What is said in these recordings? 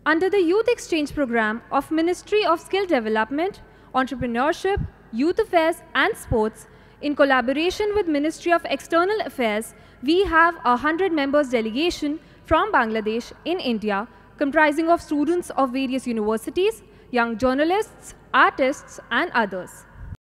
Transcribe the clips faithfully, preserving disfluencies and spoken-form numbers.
Under the Youth Exchange Program of Ministry of Skill Development, Entrepreneurship, Youth Affairs and Sports, in collaboration with Ministry of External Affairs, we have a one hundred members delegation from Bangladesh in India, comprising of students of various universities, young journalists, artists and others.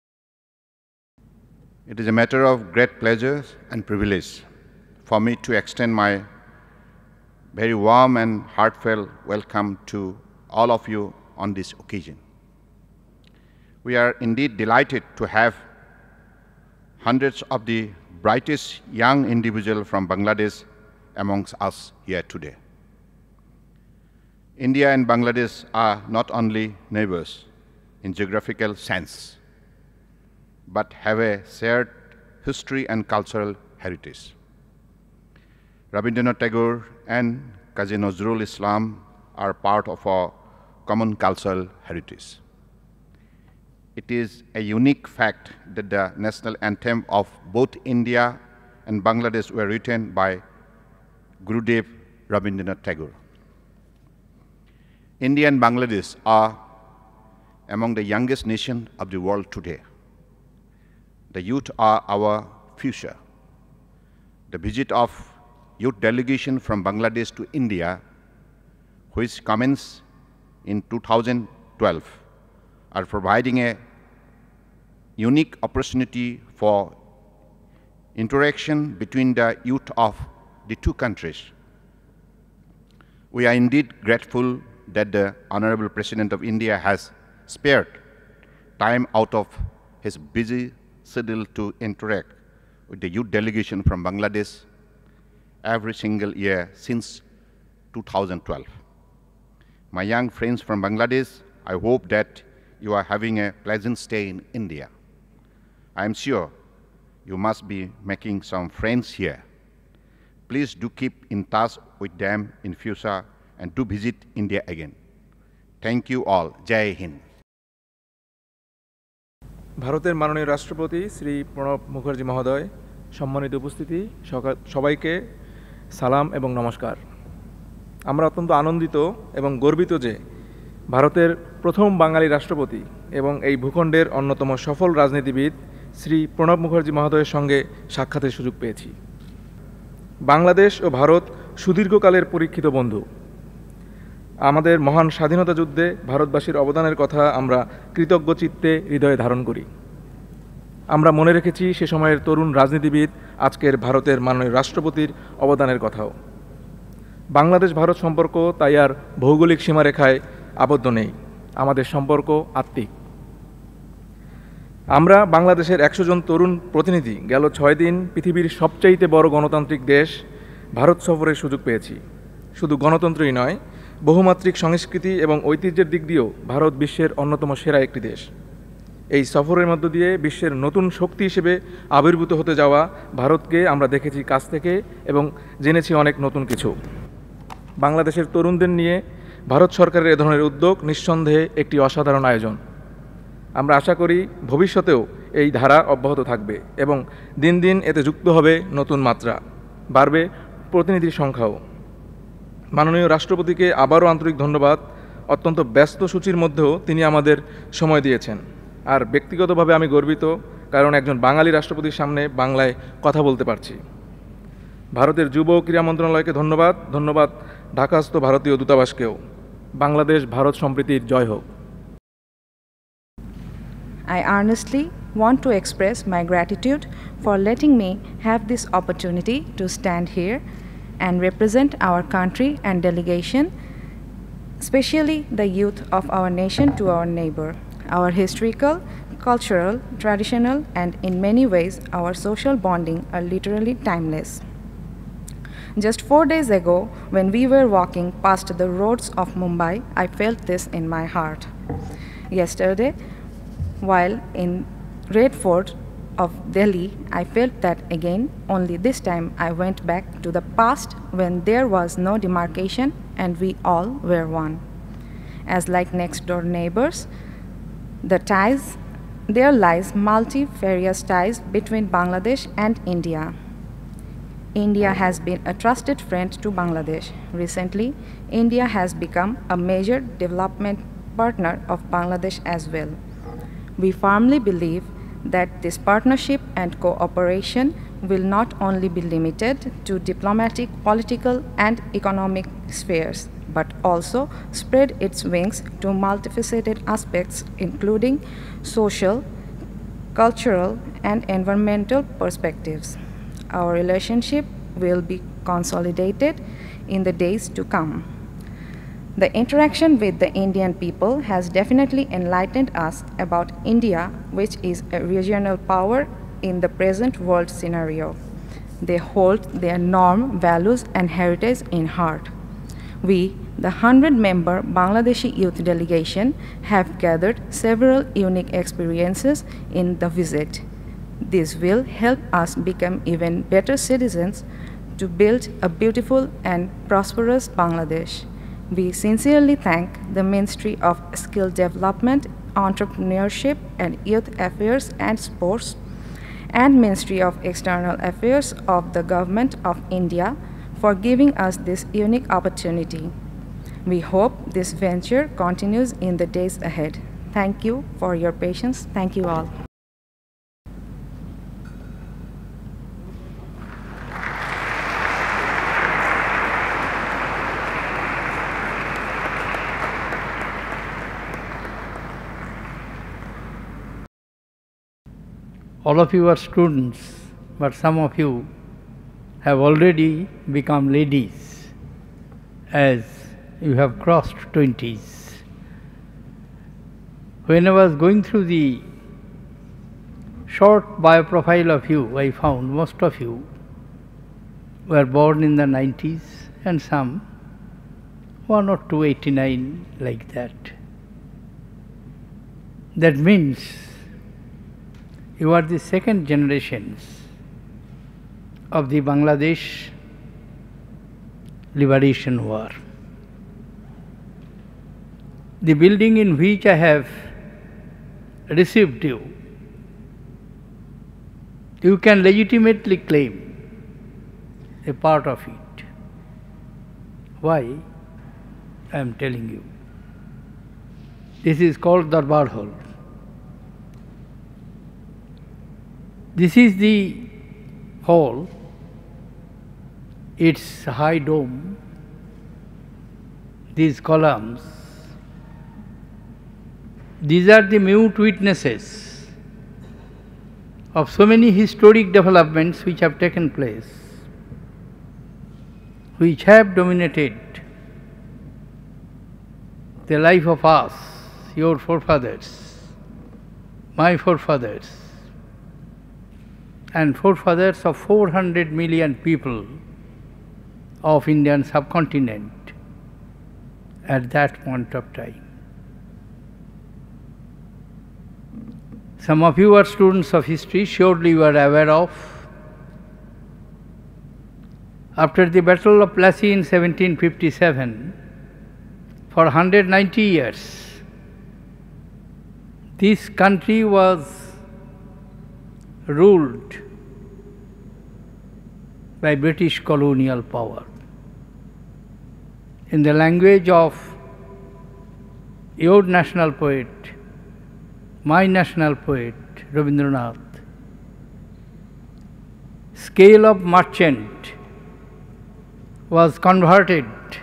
It is a matter of great pleasure and privilege for me to extend my very warm and heartfelt welcome to all of you on this occasion. We are indeed delighted to have hundreds of the brightest young individuals from Bangladesh amongst us here today. India and Bangladesh are not only neighbors in geographical sense, but have a shared history and cultural heritage. Rabindranath Tagore and Kazi Nazrul Islam are part of our common cultural heritage. It is a unique fact that the national anthem of both India and Bangladesh were written by Gurudev Rabindranath Tagore. India and Bangladesh are among the youngest nations of the world today. The youth are our future. The visit of youth delegation from Bangladesh to India, which commenced in two thousand twelve, are providing a unique opportunity for interaction between the youth of the two countries. We are indeed grateful that the Honorable President of India has spared time out of his busy schedule to interact with the youth delegation from Bangladesh every single year since two thousand twelve. My young friends from Bangladesh, I hope that you are having a pleasant stay in India. I am sure you must be making some friends here. Please do keep in touch with them in future and do visit India again. Thank you all. Jai Hind. ভারতের মাননীয় রাষ্ট্রপতি শ্রী প্রণব মুখার্জি মহোদয়, সম্মানিত উপস্থিতি, সবাইকে সালাম এবং নমস্কার। আমরা অত্যন্ত আনন্দিত এবং গর্বিত যে ভারতের প্রথম বাঙালি রাষ্ট্রপতি এবং এই ভূখণ্ডের অন্যতম সফল রাজনীতিবিদ শ্রী প্রণব মুখার্জি মহোদয়ের সঙ্গে সাক্ষাতের সুযোগ পেয়েছি। বাংলাদেশ ও ভারত সুদীর্ঘকালের পরীক্ষিত বন্ধু। আমাদের মহান স্বাধীনতা যুদ্ধে ভারতবাসীর অবদানের কথা আমরা কৃতজ্ঞ চিত্তে হৃদয়ে ধারণ করি। আমরা মনে রেখেছি সে সময়ের তরুণ রাজনীতিবিদ আজকের ভারতের মাননীয় রাষ্ট্রপতির অবদানের কথাও। বাংলাদেশ ভারত সম্পর্ক তাই আর ভৌগোলিক সীমারেখায় আবদ্ধ নেই, আমাদের সম্পর্ক আত্মিক। আমরা বাংলাদেশের একশো জন তরুণ প্রতিনিধি গেল ছয় দিন পৃথিবীর সবচাইতে বড় গণতান্ত্রিক দেশ ভারত সফরের সুযোগ পেয়েছি। শুধু গণতন্ত্রই নয়, বহুমাত্রিক সংস্কৃতি এবং ঐতিহ্যের দিক দিয়েও ভারত বিশ্বের অন্যতম সেরা একটি দেশ। এই সফরের মধ্য দিয়ে বিশ্বের নতুন শক্তি হিসেবে আবির্ভূত হতে যাওয়া ভারতকে আমরা দেখেছি কাছ থেকে এবং জেনেছি অনেক নতুন কিছু। বাংলাদেশের তরুণদের নিয়ে ভারত সরকারের এ ধরনের উদ্যোগ নিঃসন্দেহে একটি অসাধারণ আয়োজন। আমরা আশা করি ভবিষ্যতেও এই ধারা অব্যাহত থাকবে এবং দিন দিন এতে যুক্ত হবে নতুন মাত্রা, বাড়বে প্রতিনিধির সংখ্যাও। মাননীয় রাষ্ট্রপতিকে আবারও আন্তরিক ধন্যবাদ। অত্যন্ত ব্যস্ত সূচির মধ্যেও তিনি আমাদের সময় দিয়েছেন। আর ব্যক্তিগতভাবে আমি গর্বিত, কারণ একজন বাঙালি রাষ্ট্রপতির সামনে বাংলায় কথা বলতে পারছি। ভারতের যুব ও ক্রীড়া মন্ত্রণালয়কে ধন্যবাদ, ধন্যবাদ ঢাকাস্থ ভারতীয় দূতাবাসকেও। বাংলাদেশ ভারত সম্প্রীতির জয় হোক। I earnestly want to express my gratitude for letting me have this opportunity to stand here and represent our country and delegation, especially the youth of our nation, to our neighbor. Our historical, cultural, traditional, and in many ways our social bonding are literally timeless. Just four days ago, when we were walking past the roads of Mumbai, I felt this in my heart. Yesterday, while in Red Fort of Delhi, I felt that again, only this time I went back to the past when there was no demarcation and we all were one. As like next door neighbors, the ties, there lies multifarious ties between Bangladesh and India. India has been a trusted friend to Bangladesh. Recently, India has become a major development partner of Bangladesh as well. We firmly believe that this partnership and cooperation will not only be limited to diplomatic, political, and economic spheres, but also spread its wings to multifaceted aspects, including social, cultural, and environmental perspectives. Our relationship will be consolidated in the days to come. The interaction with the Indian people has definitely enlightened us about India, which is a regional power in the present world scenario. They hold their norm, values, and heritage in heart. We, the one hundred member Bangladeshi youth delegation, have gathered several unique experiences in the visit. This will help us become even better citizens to build a beautiful and prosperous Bangladesh. We sincerely thank the Ministry of Skill Development, Entrepreneurship and Youth Affairs and Sports and Ministry of External Affairs of the Government of India for giving us this unique opportunity. We hope this venture continues in the days ahead. Thank you for your patience. Thank you all. All of you are students, but some of you have already become ladies as you have crossed twenties. When I was going through the short bio profile of you, I found most of you were born in the nineties and some one or two eighty-nine, like that. That means you are the second generations of the Bangladesh Liberation War. The building in which I have received you, you can legitimately claim a part of it. Why? I am telling you. This is called Darbar Hall. This is the hall, its high dome, these columns. These are the mute witnesses of so many historic developments which have taken place, which have dominated the life of us, your forefathers, my forefathers, and forefathers of four hundred million people of Indian subcontinent at that point of time. Some of you are students of history, surely you are aware of. After the Battle of Plassey in seventeen fifty-seven, for one hundred ninety years, this country was ruled by British colonial power. In the language of your national poet, my national poet, Rabindranath, scale of merchant was converted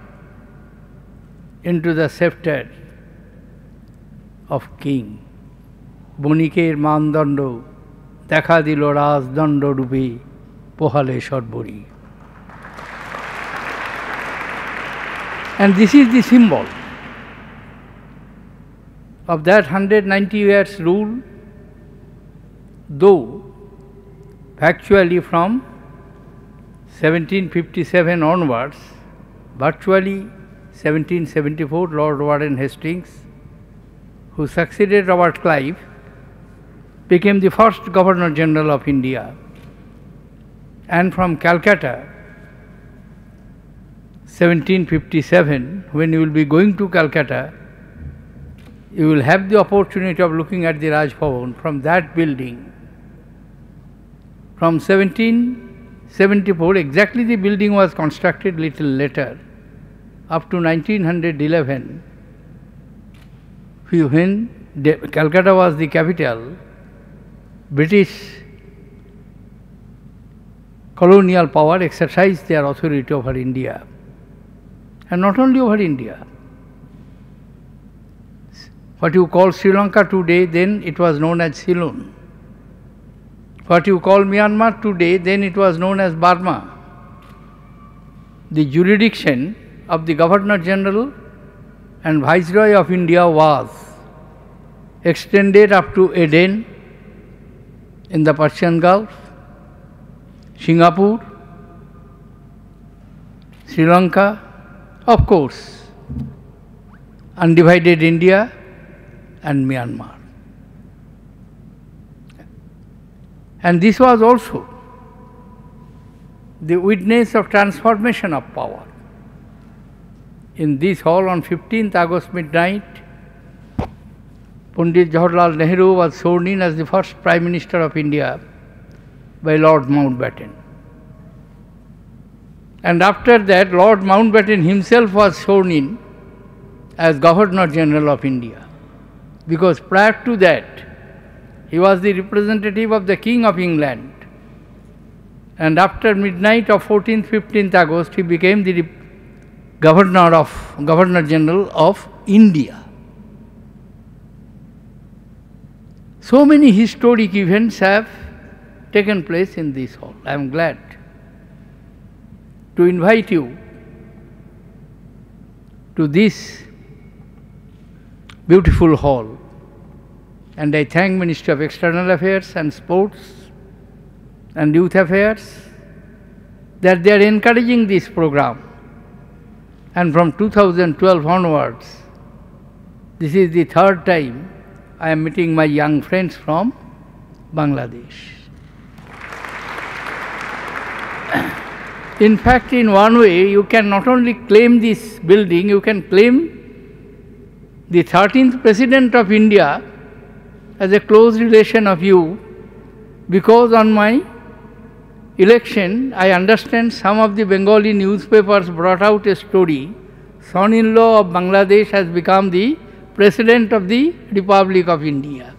into the scepter of king. Boniker Mandando দেখা দিল রাজদণ্ড রূপে পোহালে সর্বরি. And this is the symbol of that one hundred ninety years rule, though factually from seventeen fifty-seven onwards, virtually seventeen seventy-four, Lord Warren Hastings, who succeeded Robert Clive, became the first Governor General of India. And from Calcutta, seventeen fifty-seven, when you will be going to Calcutta, you will have the opportunity of looking at the Raj Bhavan from that building. From seventeen seventy-four, exactly the building was constructed little later, up to nineteen eleven, when Calcutta was the capital, British colonial power exercised their authority over India. And not only over India. What you call Sri Lanka today, then it was known as Ceylon. What you call Myanmar today, then it was known as Burma. The jurisdiction of the Governor General and Viceroy of India was extended up to Aden in the Persian Gulf, Singapore, Sri Lanka, of course, undivided India and Myanmar. And this was also the witness of transformation of power. In this hall on fifteenth August midnight, Pandit Jawaharlal Nehru was sworn in as the first Prime Minister of India by Lord Mountbatten. And after that, Lord Mountbatten himself was sworn in as Governor General of India. Because prior to that, he was the representative of the King of England. And after midnight of fourteenth, fifteenth August, he became the Governor of Governor General of India. So many historic events have taken place in this hall. I am glad to invite you to this beautiful hall. And I thank Ministry of External Affairs and Sports and Youth Affairs that they are encouraging this program. And from two thousand twelve onwards, this is the third time I am meeting my young friends from Bangladesh. In fact, in one way, you can not only claim this building, you can claim the thirteenth President of India as a close relation of you, because on my election, I understand some of the Bengali newspapers brought out a story, son-in-law of Bangladesh has become the President of the Republic of India.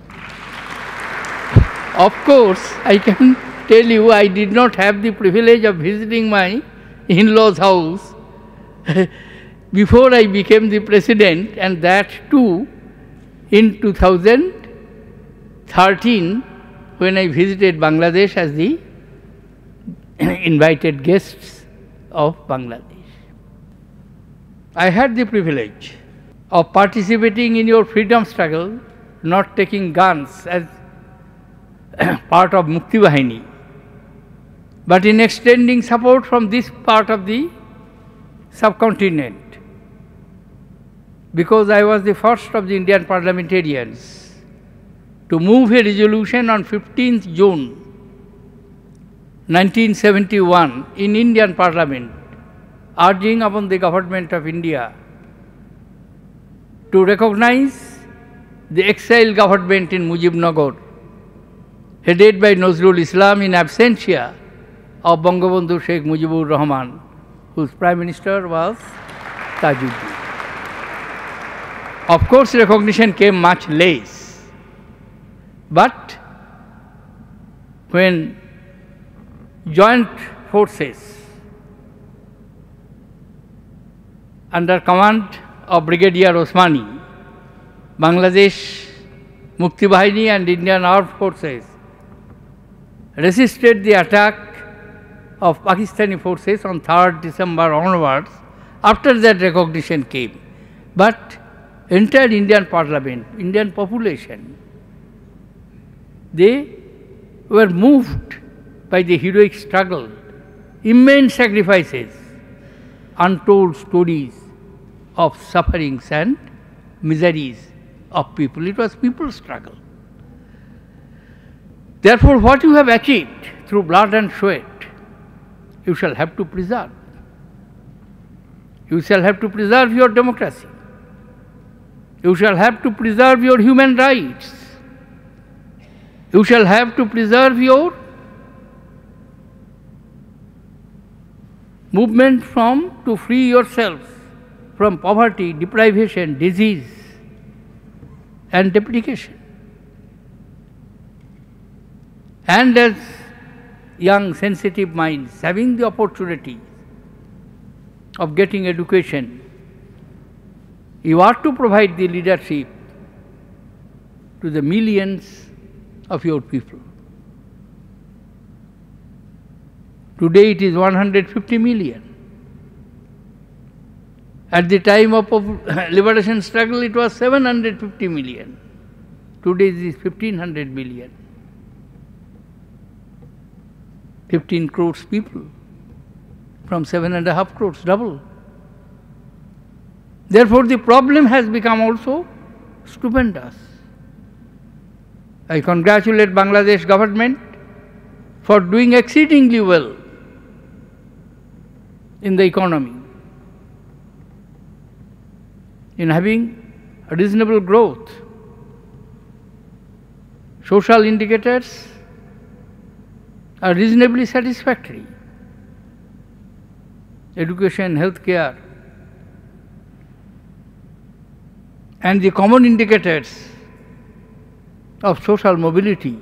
Of course, I can tell you I did not have the privilege of visiting my in-laws' house before I became the President, and that too in two thousand thirteen when I visited Bangladesh as the invited guests of Bangladesh. I had the privilege of participating in your freedom struggle, not taking guns as part of Mukti Bahini, but in extending support from this part of the subcontinent, because I was the first of the Indian parliamentarians to move a resolution on fifteenth June nineteen seventy-one in Indian Parliament, urging upon the government of India to recognize the exile government in Mujibnagar, headed by Nazrul Islam in absentia of Bangabandhu Sheikh Mujibur Rahman, whose Prime Minister was Tajuddin. Of course, recognition came much less. But when joint forces under command of Brigadier Osmani, Bangladesh Mukti Bahini and Indian Armed Forces resisted the attack of Pakistani forces on third December onwards, after that recognition came. But entire Indian Parliament, Indian population, they were moved by the heroic struggle, immense sacrifices, untold stories of sufferings and miseries of people. It was people's struggle. Therefore, what you have achieved through blood and sweat, you shall have to preserve. You shall have to preserve your democracy. You shall have to preserve your human rights. You shall have to preserve your movement from to free yourself from poverty, deprivation, disease, and depreciation. And as young, sensitive minds having the opportunity of getting education, you are to provide the leadership to the millions of your people. Today it is one hundred fifty million. At the time of liberation struggle it was seven hundred fifty million. Today it is fifteen hundred million. fifteen crores people from seven and a half crores, double. Therefore the problem has become also stupendous. I congratulate Bangladesh government for doing exceedingly well in the economy, in having a reasonable growth. Social indicators are reasonably satisfactory. Education, healthcare, and the common indicators of social mobility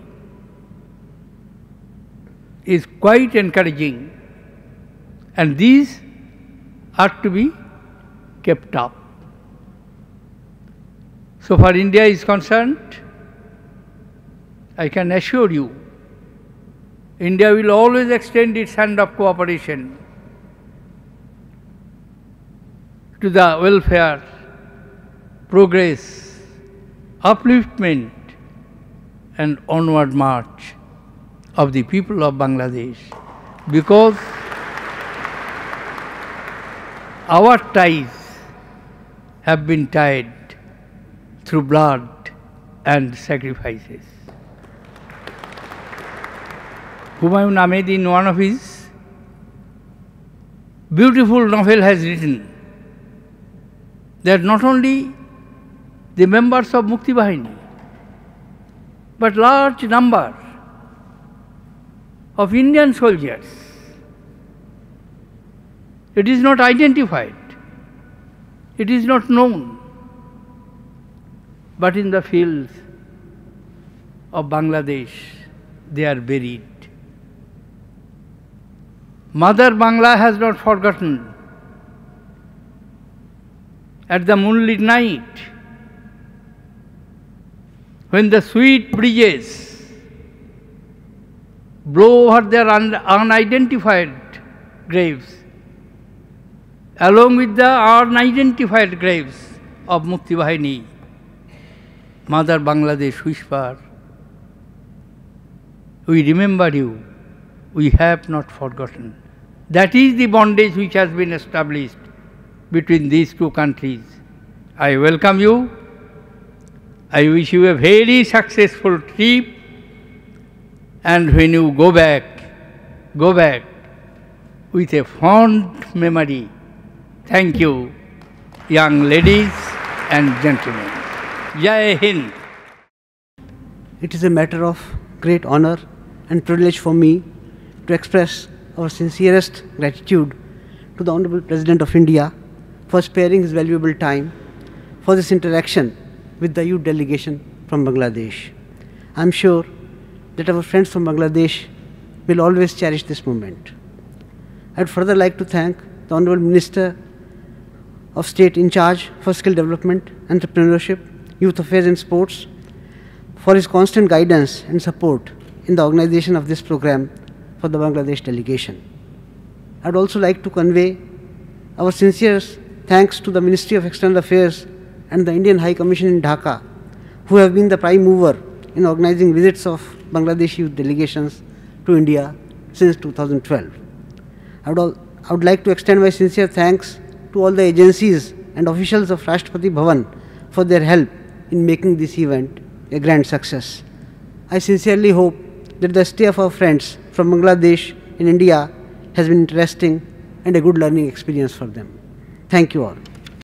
is quite encouraging, and these are to be kept up. So far India is concerned, I can assure you, India will always extend its hand of cooperation to the welfare, progress, upliftment, and onward march of the people of Bangladesh, because our ties have been tied through blood and sacrifices. Humayun Ahmed, in one of his beautiful novel, has written that not only the members of Mukti Bahini, but large number of Indian soldiers, it is not identified, it is not known, but in the fields of Bangladesh they are buried. Mother Bangla has not forgotten. At the moonlit night, when the sweet breezes blow over their un unidentified graves, along with the unidentified graves of Mukti Bahini, Mother Bangladesh whisper, we remember you, we have not forgotten. That is the bondage which has been established between these two countries. I welcome you. I wish you a very successful trip, and when you go back, go back with a fond memory. Thank you, young ladies and gentlemen. Jai Hind. It is a matter of great honor and privilege for me to express our sincerest gratitude to the Honorable President of India for sparing his valuable time for this interaction with the youth delegation from Bangladesh. I am sure that our friends from Bangladesh will always cherish this moment. I would further like to thank the Honorable Minister of State in charge for skill development, entrepreneurship, youth affairs and sports for his constant guidance and support in the organization of this program for the Bangladesh delegation. I would also like to convey our sincere thanks to the Ministry of External Affairs and the Indian High Commission in Dhaka, who have been the prime mover in organizing visits of Bangladesh youth delegations to India since two thousand twelve. I would, all, I would like to extend my sincere thanks to all the agencies and officials of Rashtrapati Bhavan for their help in making this event a grand success. I sincerely hope that the stay of our friends from Bangladesh in India has been interesting and a good learning experience for them. Thank you all.